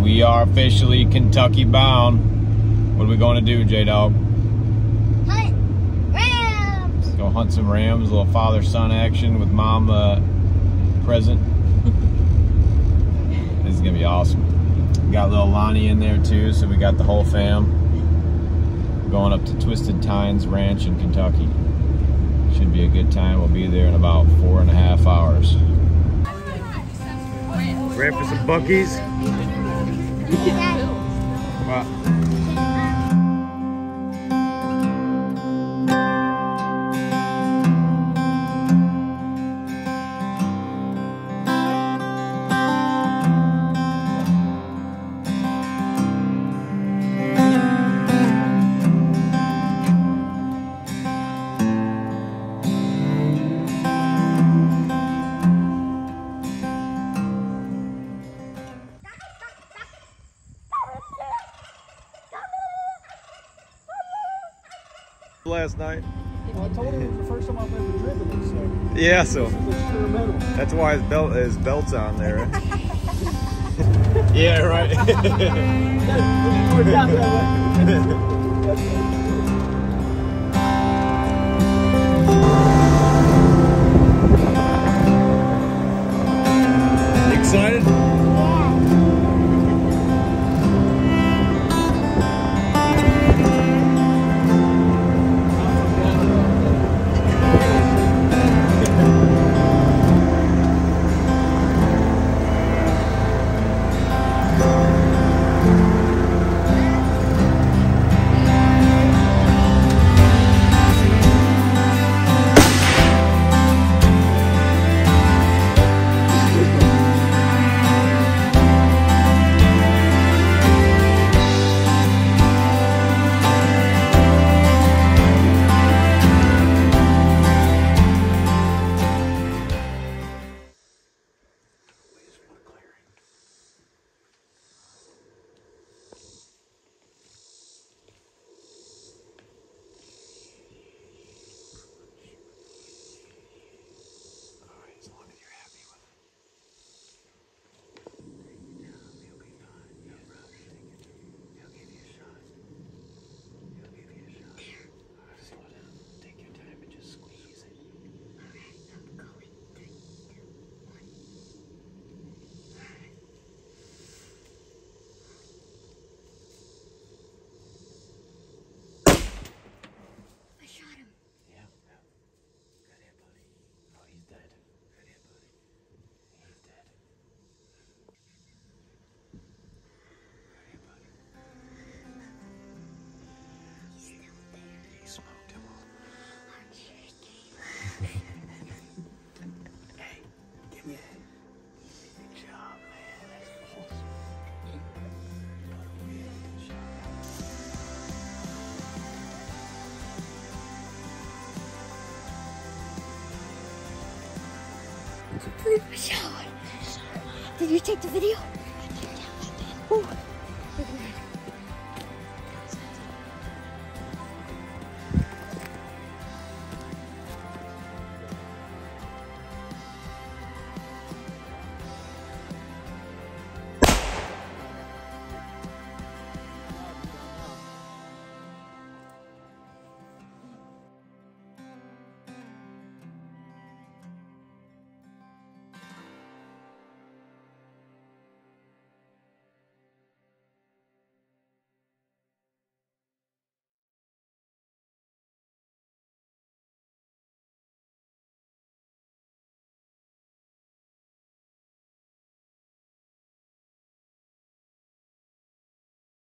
We are officially Kentucky bound. What are we going to do, J-Dog? Hunt rams! Go hunt some rams, a little father-son action with mom present. This is going to be awesome. Got little Lonnie in there too, so we got the whole fam. Going up to Twisted Tines Ranch in Kentucky. Should be a good time. We'll be there in about 4.5 hours. Ready for some Buc-ee's? Wow. Last night. Well, I told him it was the first time I've ever driven it, so. Yeah, so This is experimental. that's why his belt's on there. Yeah, right. We're down that way. Excited? Did you take the video? Ooh.